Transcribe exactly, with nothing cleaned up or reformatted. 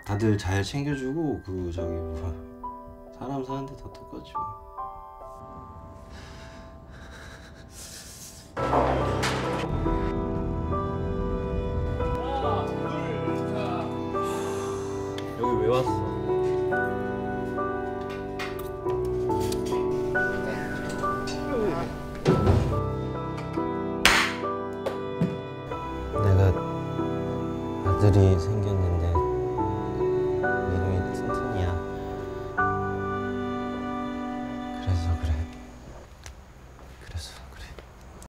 다들 잘 챙겨주고 그 저기 뭐 사람 사는데 다 똑같지 뭐. 여기 왜 왔어? 내가 아들이 생겼는데